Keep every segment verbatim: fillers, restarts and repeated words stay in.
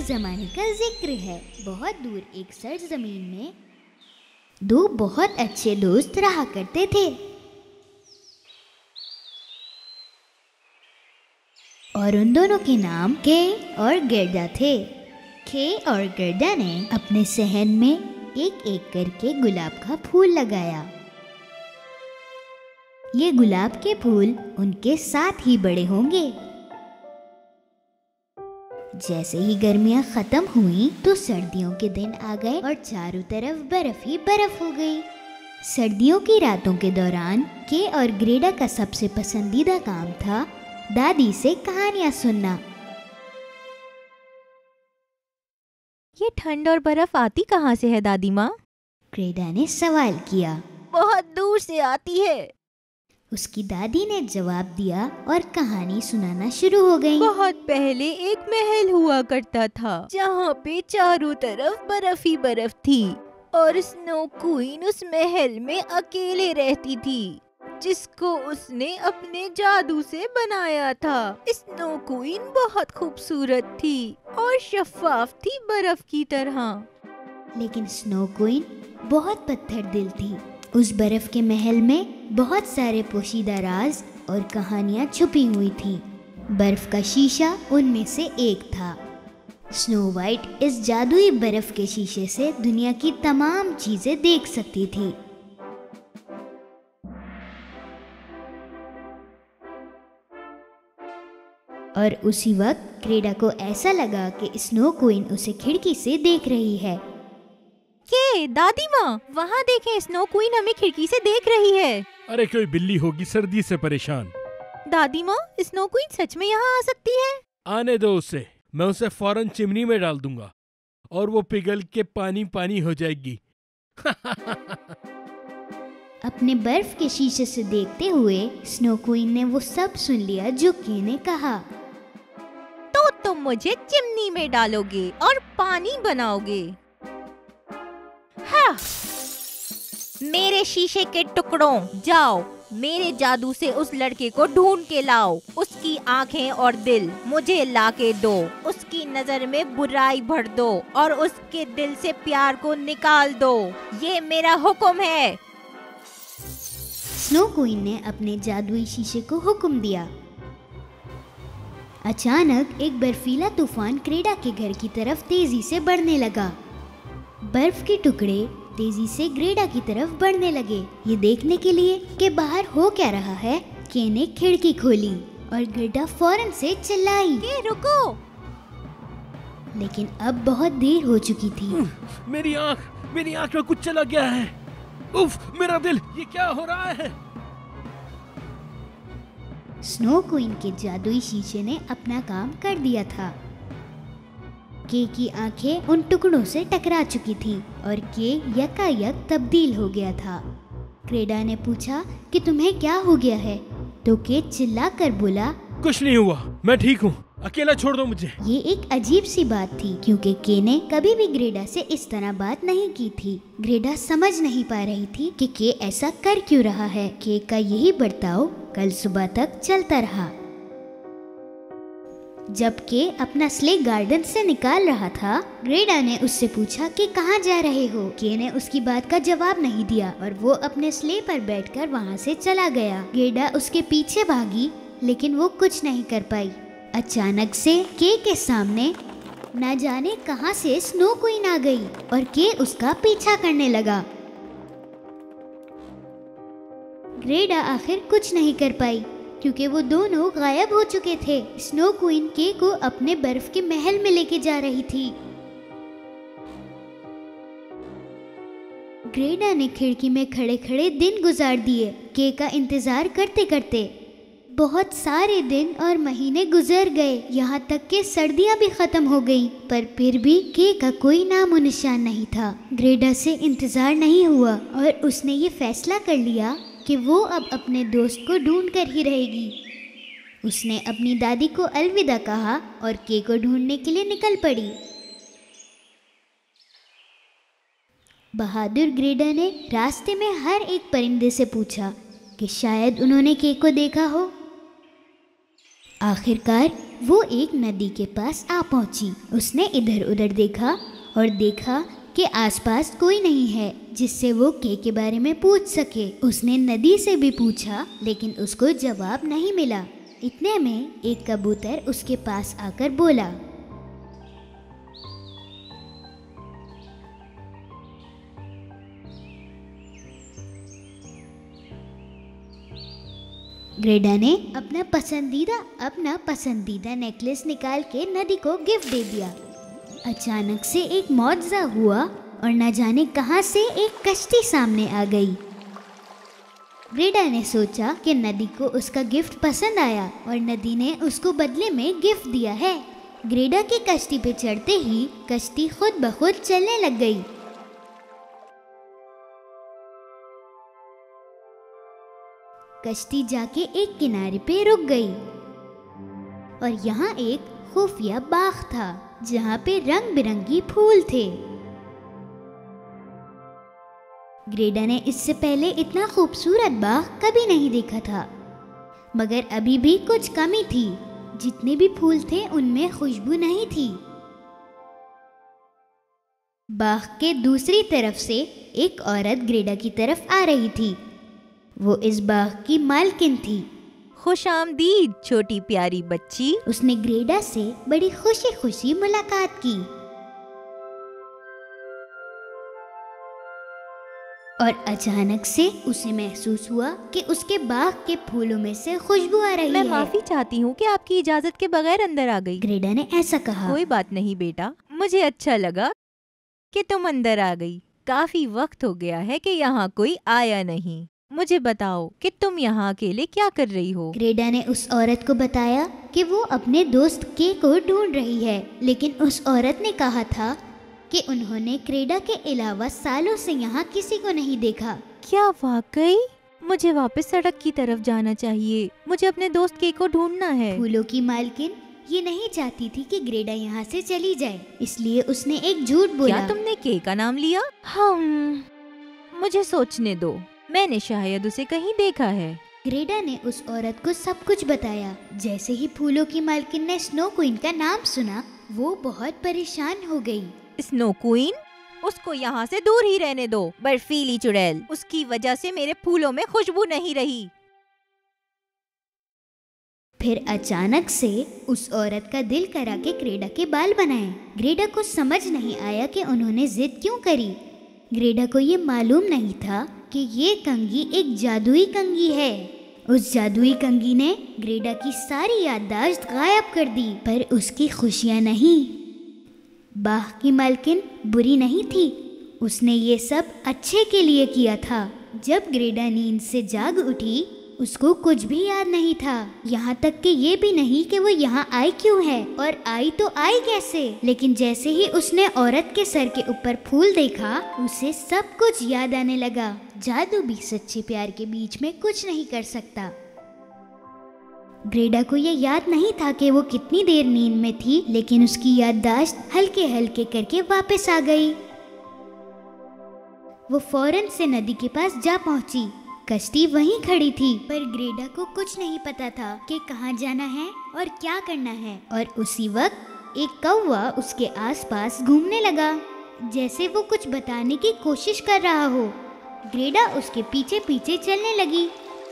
जमाने का जिक्र है। बहुत दूर एक सर्द जमीन में दो बहुत अच्छे दोस्त रहा करते थे और उन दोनों के नाम के और गिरदा थे। के और गिरदा ने अपने सहन में एक एक करके गुलाब का फूल लगाया। ये गुलाब के फूल उनके साथ ही बड़े होंगे। जैसे ही गर्मियां खत्म हुई तो सर्दियों के दिन आ गए और चारों तरफ बर्फ ही बर्फ हो गई। सर्दियों की रातों के दौरान के और ग्रेडा का सबसे पसंदीदा काम था दादी से कहानियां सुनना। ये ठंड और बर्फ आती कहाँ से है दादी माँ? ग्रेडा ने सवाल किया। बहुत दूर से आती है, उसकी दादी ने जवाब दिया और कहानी सुनाना शुरू हो गई। बहुत पहले एक महल हुआ करता था जहाँ पे चारों तरफ बर्फ ही बर्फ थी और स्नो क्वीन उस महल में अकेले रहती थी जिसको उसने अपने जादू से बनाया था। स्नो क्वीन बहुत खूबसूरत थी और शफाफ थी बर्फ की तरह। लेकिन स्नो क्वीन बहुत पत्थर दिल थी। उस बर्फ के महल में बहुत सारे पोशीदा राज और कहानियां छुपी हुई थी। बर्फ का शीशा उनमें से एक था। स्नो वाइट इस जादुई बर्फ के शीशे से दुनिया की तमाम चीजें देख सकती थी। और उसी वक्त ग्रेडा को ऐसा लगा कि स्नो क्वीन उसे खिड़की से देख रही है। के दादी माँ, वहाँ देखें, स्नो क्वीन हमें खिड़की से देख रही है। अरे कोई बिल्ली होगी सर्दी से परेशान। दादी माँ, स्नो क्वीन सच में यहाँ आ सकती है? आने दो उसे, मैं उसे फौरन चिमनी में डाल दूंगा और वो पिघल के पानी पानी हो जाएगी। अपने बर्फ के शीशे से देखते हुए स्नो क्वीन ने वो सब सुन लिया जो के ने कहा। तो तुम मुझे चिमनी में डालोगे और पानी बनाओगे? हाँ। मेरे शीशे के टुकड़ों, जाओ मेरे जादू से उस लड़के को ढूंढ के लाओ। उसकी आंखें और दिल मुझे लाके दो। उसकी नजर में बुराई भर दो और उसके दिल से प्यार को निकाल दो। ये मेरा हुक्म है। स्नो क्वीन ने अपने जादुई शीशे को हुक्म दिया। अचानक एक बर्फीला तूफान ग्रेडा के घर की तरफ तेजी से बढ़ने लगा। बर्फ के टुकड़े तेजी से ग्रेडा की तरफ बढ़ने लगे। ये देखने के लिए कि बाहर हो क्या रहा है, के ने खिड़की खोली और ग्रेडा फौरन से चिल्लाई, के रुको। लेकिन अब बहुत देर हो चुकी थी। मेरी आँख, मेरी आँख में कुछ चला गया है। उफ, मेरा दिल, ये क्या हो रहा है? स्नो क्वीन के जादुई शीशे ने अपना काम कर दिया था। के की आंखें उन टुकड़ों से टकरा चुकी थी और के यकायक तब्दील हो गया था। ग्रेडा ने पूछा कि तुम्हें क्या हो गया है, तो के चिल्लाकर बोला, कुछ नहीं हुआ, मैं ठीक हूँ, अकेला छोड़ दो मुझे। ये एक अजीब सी बात थी क्योंकि के ने कभी भी ग्रेडा से इस तरह बात नहीं की थी। ग्रेडा समझ नहीं पा रही थी कि के ऐसा कर क्यों रहा है। के का यही बर्ताव कल सुबह तक चलता रहा। जब के अपना स्ले गार्डन से निकाल रहा था, ग्रेडा ने उससे पूछा कि कहाँ जा रहे हो। के ने उसकी बात का जवाब नहीं दिया और वो अपने स्ले पर बैठकर वहाँ से चला गया। ग्रेडा उसके पीछे भागी लेकिन वो कुछ नहीं कर पाई। अचानक से के के सामने न जाने कहां से स्नो क्वीन आ गई और के उसका पीछा करने लगा। ग्रेडा आखिर कुछ नहीं कर पाई क्योंकि वो दोनों गायब हो चुके थे। स्नो क्वीन के को अपने बर्फ के महल में लेके जा रही थी। ग्रेडा ने खिड़की में खड़े खड़े दिन गुजार दिए, के का इंतजार करते करते। बहुत सारे दिन और महीने गुजर गए, यहाँ तक कि सर्दियाँ भी खत्म हो गईं, पर फिर भी के का कोई नामो निशान नहीं था। ग्रेडा से इंतजार नहीं हुआ और उसने ये फैसला कर लिया कि वो अब अपने दोस्त को ढूंढ कर ही रहेगी। उसने अपनी दादी को अलविदा कहा और के को ढूंढने के लिए निकल पड़ी। बहादुर ग्रेडा ने रास्ते में हर एक परिंदे से पूछा कि शायद उन्होंने के को देखा हो। आखिरकार वो एक नदी के पास आ पहुंची। उसने इधर उधर देखा और देखा कि आसपास कोई नहीं है जिससे वो के के बारे में पूछ सके। उसने नदी से भी पूछा लेकिन उसको जवाब नहीं मिला। इतने में एक कबूतर उसके पास आकर बोला, ग्रेडा ने अपना पसंदीदा अपना पसंदीदा नेकलेस निकाल के नदी को गिफ्ट दे दिया। अचानक से एक मौजज़ा हुआ और न जाने कहां से एक कश्ती सामने आ गई। ग्रेडा ने सोचा कि नदी को उसका गिफ्ट पसंद आया और नदी ने उसको बदले में गिफ्ट दिया है। ग्रेडा की कश्ती पे चढ़ते ही कश्ती खुद ब खुद चलने लग गई। कश्ती जाके एक किनारे पे रुक गई और यहाँ एक खुफिया बाग था जहाँ पे रंग बिरंगी फूल थे। ग्रेडा ने इससे पहले इतना खूबसूरत बाग कभी नहीं देखा था, मगर अभी भी कुछ कमी थी। जितने भी फूल थे उनमें खुशबू नहीं थी। बाग के दूसरी तरफ से एक औरत ग्रेडा की तरफ आ रही थी। वो इस बाग की मालकिन थी। खुशामदीद छोटी प्यारी बच्ची। उसने ग्रेडा से बड़ी खुशी खुशी मुलाकात की और अचानक से उसे महसूस हुआ कि उसके बाग के फूलों में से खुशबू आ रही मैं है। माफी चाहती हूँ कि आपकी इजाजत के बगैर अंदर आ गई। ग्रेडा ने ऐसा कहा। कोई बात नहीं बेटा, मुझे अच्छा लगा कि तुम अंदर आ गई। काफी वक्त हो गया है कि यहाँ कोई आया नहीं। मुझे बताओ कि तुम यहाँ अकेले क्या कर रही हो? ग्रेडा ने उस औरत को बताया कि वो अपने दोस्त के को ढूंढ रही है, लेकिन उस औरत ने कहा था कि उन्होंने ग्रेडा के अलावा सालों से यहाँ किसी को नहीं देखा। क्या वाकई? मुझे वापस सड़क की तरफ जाना चाहिए। मुझे अपने दोस्त के को ढूंढना है। फूलों की मालकिन ये नहीं चाहती थी कि ग्रेडा यहाँ से चली जाए, इसलिए उसने एक झूठ बोला। क्या तुमने के का नाम लिया? हम मुझे सोचने दो, मैंने शायद उसे कहीं देखा है। ग्रेडा ने उस औरत को सब कुछ बताया। जैसे ही फूलों की मालकिन ने स्नो क्वीन का नाम सुना, वो बहुत परेशान हो गई। Snow queen? उसको यहाँ से दूर ही रहने दो, बर्फीली चुड़ैल। उसकी वजह से मेरे फूलों में खुशबू नहीं रही। फिर अचानक से उस औरत का दिल करा के ग्रेडा के बाल बनाए। ग्रेडा को समझ नहीं आया कि उन्होंने जिद क्यों करी। ग्रेडा को ये मालूम नहीं था कि ये कंघी एक जादुई कंघी है। उस जादुई कंघी ने ग्रेडा की सारी याददाश्त गायब कर दी, पर उसकी खुशियाँ नहीं। बाग की मालकिन बुरी नहीं थी, उसने ये सब अच्छे के लिए किया था। जब ग्रेडा नींद से जाग उठी, उसको कुछ भी याद नहीं था, यहाँ तक कि ये भी नहीं कि वो यहाँ आई क्यों है और आई तो आई कैसे। लेकिन जैसे ही उसने औरत के सर के ऊपर फूल देखा, उसे सब कुछ याद आने लगा। जादू भी सच्चे प्यार के बीच में कुछ नहीं कर सकता। ग्रेडा को ये याद नहीं था कि वो कितनी देर नींद में थी, लेकिन उसकी याददाश्त हल्के हल्के करके वापस आ गई। वो फौरन से नदी के पास जा पहुंची। कश्ती वहीं खड़ी थी, पर ग्रेडा को कुछ नहीं पता था कि कहाँ जाना है और क्या करना है। और उसी वक्त एक कौवा उसके आसपास घूमने लगा, जैसे वो कुछ बताने की कोशिश कर रहा हो। ग्रेडा उसके पीछे पीछे चलने लगी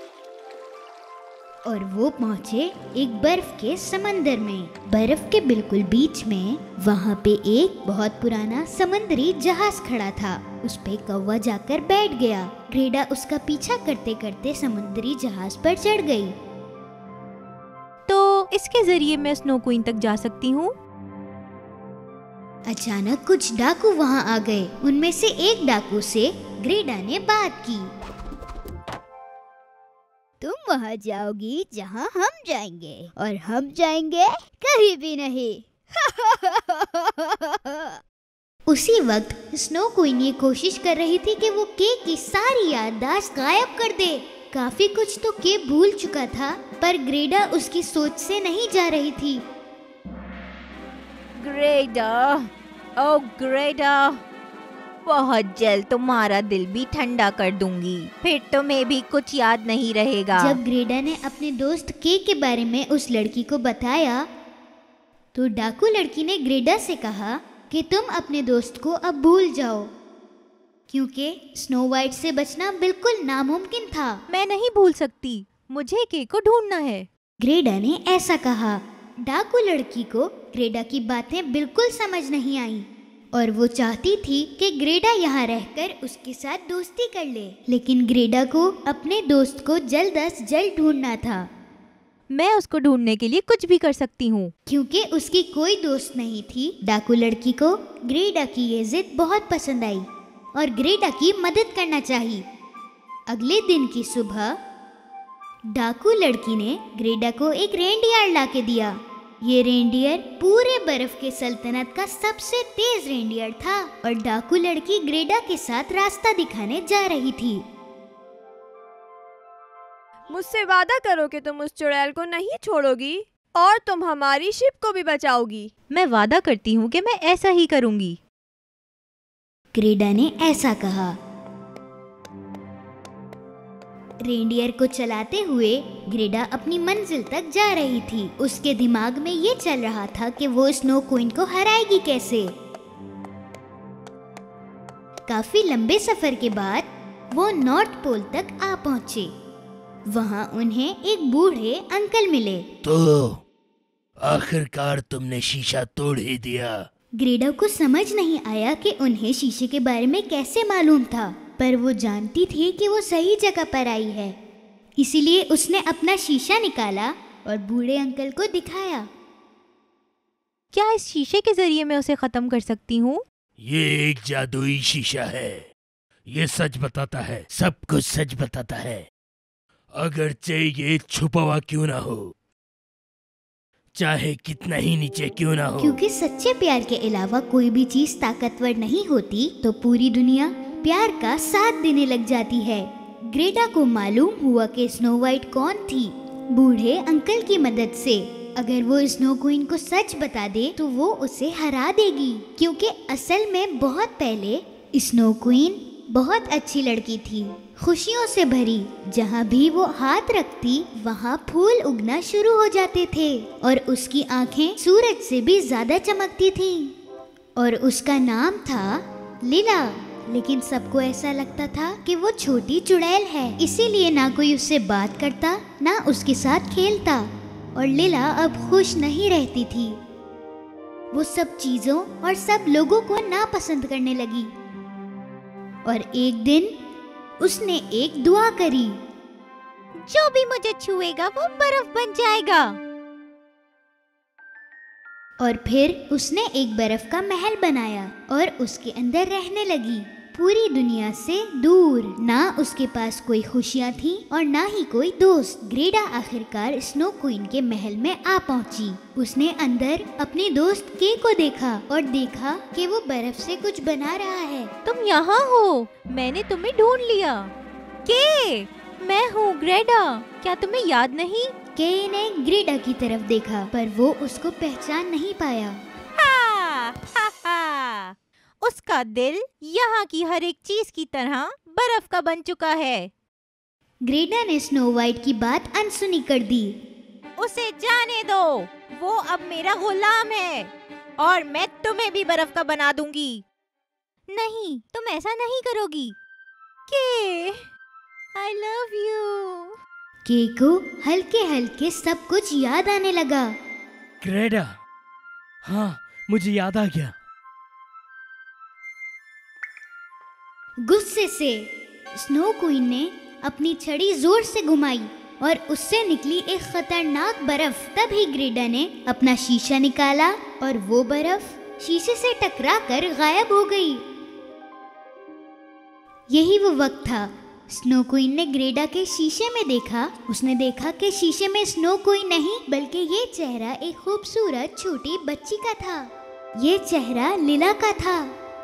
और वो पहुंचे एक बर्फ के समंदर में। बर्फ के बिल्कुल बीच में वहाँ पे एक बहुत पुराना समुद्री जहाज खड़ा था। उस पे कौवा जाकर बैठ गया। ग्रेडा उसका पीछा करते करते समुद्री जहाज पर चढ़ गई। तो इसके जरिए मैं स्नो क्वीन तक जा सकती हूँ? अचानक कुछ डाकू वहाँ आ गए। उनमें से एक डाकू से ग्रेडा ने बात की। तुम वहाँ जाओगी जहाँ हम जाएंगे, और हम जाएंगे कहीं भी नहीं। उसी वक्त स्नो क्वीन ये कोशिश कर रही थी कि वो के की सारी याददाश्त गायब कर दे। काफी कुछ तो के भूल चुका था, पर ग्रेडा उसकी सोच से नहीं जा रही थी। ग्रेडा, ओ ग्रेडा, बहुत जल्द तुम्हारा दिल भी ठंडा कर दूंगी, फिर तुम्हें भी कुछ याद नहीं रहेगा। जब ग्रेडा ने अपने दोस्त के के बारे में उस लड़की को बताया, तो डाकू लड़की ने ग्रेडा से कहा कि तुम अपने दोस्त को अब भूल जाओ, क्योंकि स्नो वाइट से बचना बिल्कुल नामुमकिन था। मैं नहीं भूल सकती, मुझे के को ढूंढना है। ग्रेडा ने ऐसा कहा। डाकू लड़की को ग्रेडा की बातें बिल्कुल समझ नहीं आई और वो चाहती थी कि ग्रेडा यहाँ रहकर उसके साथ दोस्ती कर ले, लेकिन ग्रेडा को अपने दोस्त को जल्द अज जल्द ढूंढना था। मैं उसको ढूंढने के लिए कुछ भी कर सकती हूँ। क्योंकि उसकी कोई दोस्त नहीं थी, डाकू लड़की को ग्रेडा की ये जिद बहुत पसंद आई और ग्रेडा की मदद करना चाहिए। अगले दिन की सुबह डाकू लड़की ने ग्रेडा को एक रेनडियर ला के दिया। ये रेनडियर पूरे बर्फ के सल्तनत का सबसे तेज रेनडियर था और डाकू लड़की ग्रेडा के साथ रास्ता दिखाने जा रही थी। मुझसे वादा करो कि तुम उस चुड़ैल को नहीं छोड़ोगी और तुम हमारी शिप को भी बचाओगी। मैं वादा करती हूँ कि मैं ऐसा ही करूँगी। ग्रेडा ने ऐसा कहा। रेनडियर को चलाते हुए ग्रेडा अपनी मंजिल तक जा रही थी। उसके दिमाग में ये चल रहा था कि वो स्नो क्वीन को हराएगी कैसे। काफी लंबे सफर के बाद वो नॉर्थ पोल तक आ पहुंचे। वहाँ उन्हें एक बूढ़े अंकल मिले। तो आखिरकार तुमने शीशा तोड़ ही दिया। ग्रेडा को समझ नहीं आया कि उन्हें शीशे के बारे में कैसे मालूम था, पर वो जानती थी कि वो सही जगह पर आई है। इसीलिए उसने अपना शीशा निकाला और बूढ़े अंकल को दिखाया। क्या इस शीशे के जरिए मैं उसे खत्म कर सकती हूँ? ये एक जादुई शीशा है। ये सच बताता है, सब कुछ सच बताता है, अगरचे ये छुपा हुआ क्यों ना हो, चाहे कितना ही नीचे क्यों ना हो। क्योंकि सच्चे प्यार के अलावा कोई भी चीज ताकतवर नहीं होती, तो पूरी दुनिया प्यार का साथ देने लग जाती है। ग्रेडा को मालूम हुआ कि स्नो वाइट कौन थी। बूढ़े अंकल की मदद से अगर वो स्नो क्वीन को सच बता दे तो वो उसे हरा देगी, क्योंकि असल में बहुत पहले स्नो क्वीन बहुत अच्छी लड़की थी, खुशियों से भरी। जहाँ भी वो हाथ रखती वहाँ फूल उगना शुरू हो जाते थे और उसकी आंखें सूरज से भी ज्यादा चमकती थीं। और उसका नाम था लीला। लेकिन सबको ऐसा लगता था कि वो छोटी चुड़ैल है, इसीलिए ना कोई उससे बात करता ना उसके साथ खेलता। और लीला अब खुश नहीं रहती थी। वो सब चीजों और सब लोगों को नापसंद करने लगी। और एक दिन उसने एक दुआ करी, जो भी मुझे छुएगा वो बर्फ बन जाएगा। और फिर उसने एक बर्फ का महल बनाया और उसके अंदर रहने लगी, पूरी दुनिया से दूर। ना उसके पास कोई खुशियाँ थी और ना ही कोई दोस्त। ग्रेडा आखिरकार स्नो क्वीन के महल में आ पहुंची। उसने अंदर अपने दोस्त के को देखा और देखा कि वो बर्फ से कुछ बना रहा है। तुम यहाँ हो, मैंने तुम्हें ढूंढ लिया। के, मैं हूँ ग्रेडा, क्या तुम्हें याद नहीं? के ने ग्रेडा की तरफ देखा पर वो उसको पहचान नहीं पाया। हा, हा, हा। उसका दिल यहाँ की हर एक चीज की तरह बर्फ का बन चुका है। ग्रेडा ने स्नो वाइट की बात अनसुनी कर दी। उसे जाने दो, वो अब मेरा गुलाम है और मैं तुम्हें भी बर्फ का बना दूंगी। नहीं, तुम ऐसा नहीं करोगी। के, I love you। के को हल्के हल्के सब कुछ याद आने लगा। ग्रेडा, हाँ मुझे याद आ गया। गुस्से से स्नो क्वीन ने अपनी छड़ी जोर से घुमाई और उससे निकली एक खतरनाक बर्फ। तभी ग्रेडा ने अपना शीशा निकाला और वो बर्फ शीशे से टकराकर गायब हो गई। यही वो वक्त था। स्नो क्वीन ने ग्रेडा के शीशे में देखा। उसने देखा कि शीशे में स्नो क्वीन नहीं बल्कि ये चेहरा एक खूबसूरत छोटी बच्ची का था। ये चेहरा लीला का था।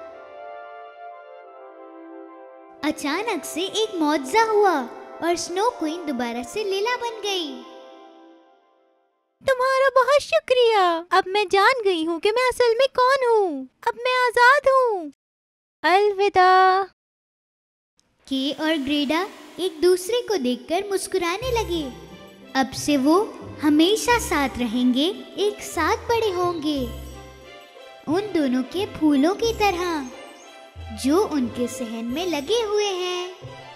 अचानक से एक मौजज़ा हुआ और स्नो क्वीन दोबारा से लीला बन गई। तुम्हारा बहुत शुक्रिया। अब मैं जान गई हूँ कि मैं असल में कौन हूँ। अब मैं आजाद हूँ। अलविदा। के और ग्रेडा एक दूसरे को देखकर मुस्कुराने लगे। अब से वो हमेशा साथ रहेंगे, एक साथ बड़े होंगे, उन दोनों के फूलों की तरह जो उनके सहन में लगे हुए हैं।